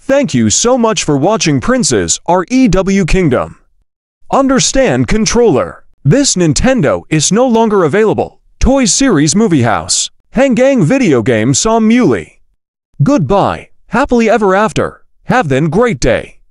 Thank you so much for watching Prince's REW Kingdom. Understand controller. This Nintendo is no longer available. Toy Series Movie House. Hanggang Video Game Som Muli. Goodbye. Happily ever after. Have then great day.